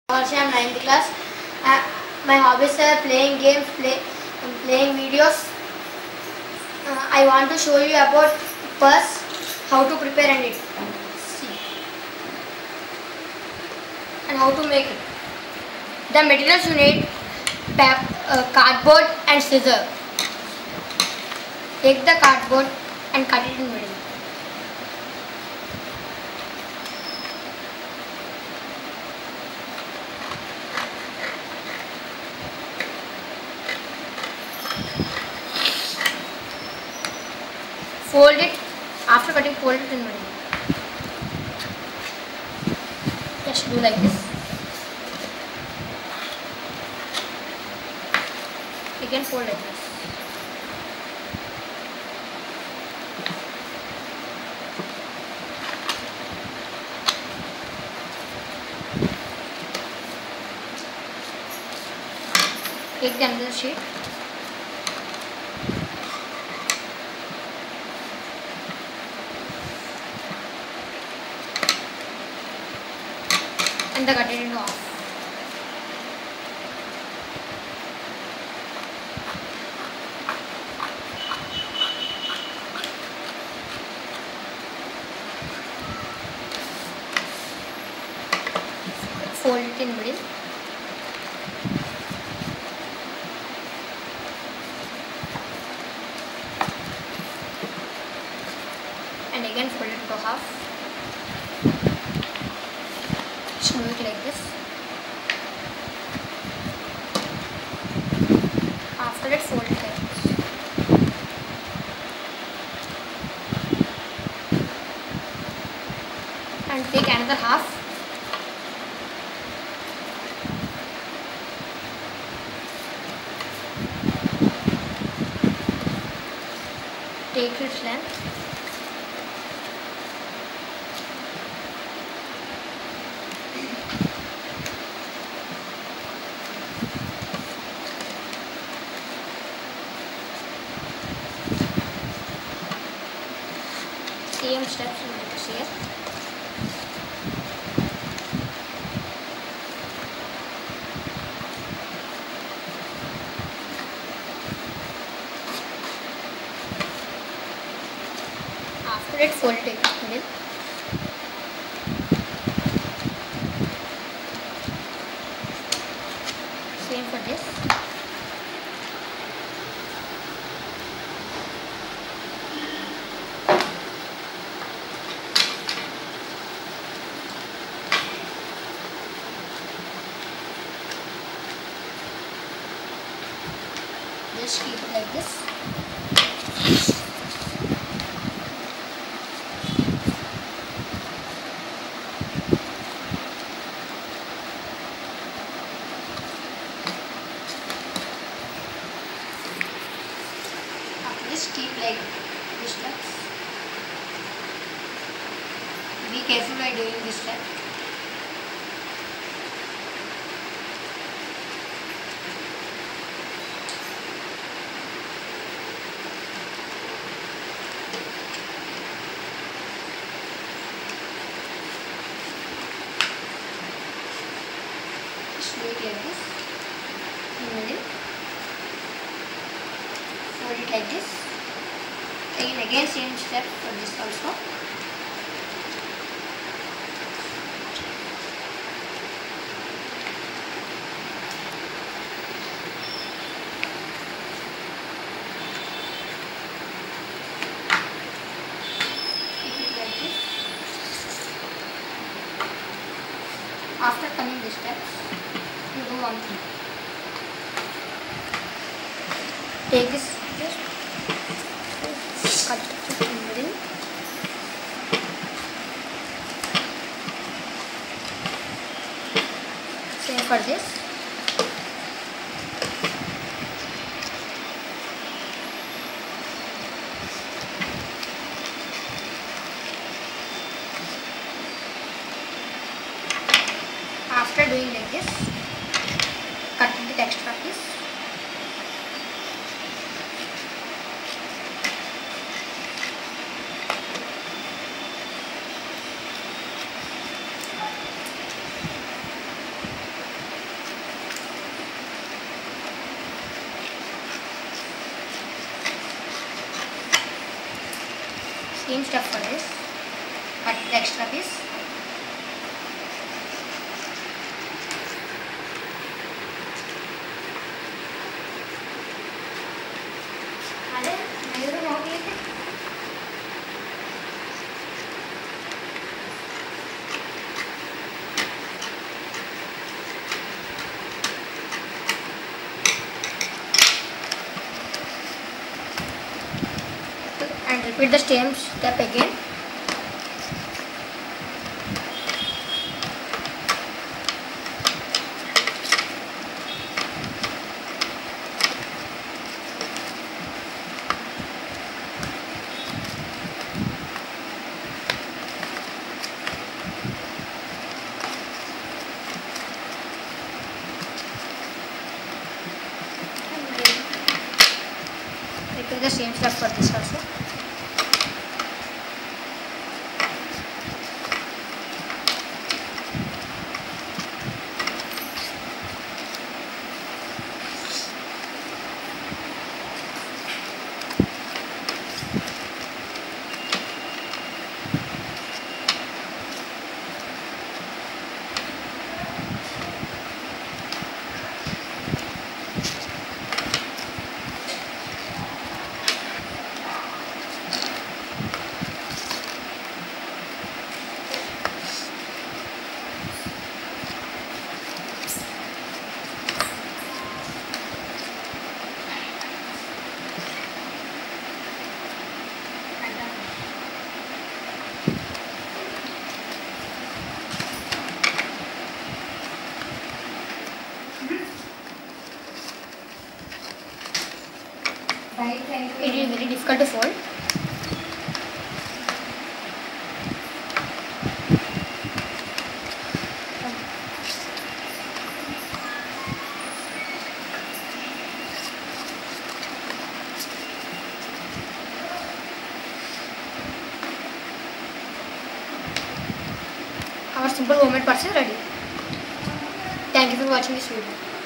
Harsha, I'm 9th class. My hobbies are playing games, playing videos. I want to show you about purse, how to prepare and it, and how to make it. The materials you need: cardboard and scissors. Take the cardboard and cut it in middle. Fold it. After cutting, fold it in middle. Just do like this. Again fold like this. Take the another sheet. And the cut it into half. Fold it in middle. And again fold it into half. Do it like this. After it, fold it like this. And take another half. Take its length. Same steps in this here. After it, fold it in middle. Same for this. Just keep it like this. After this, keep like this steps. Be careful while doing this step. Do it like this, in middle, fold it like this, again same step for this also. Keep it like this. After coming these steps, you do one thing. Take this, cut it in middle. Same for this. After doing like this, cut the extra piece. same step for this. Cut the extra piece. And repeat the same step again. Repeat the same step for this also. It is very difficult to fold. Our simple homemade purse is ready. Thank you for watching this video.